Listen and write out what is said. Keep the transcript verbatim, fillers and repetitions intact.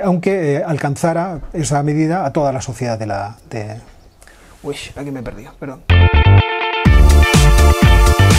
aunque eh, alcanzara esa medida a toda la sociedad de la... De... Uy, aquí me he perdido, perdón.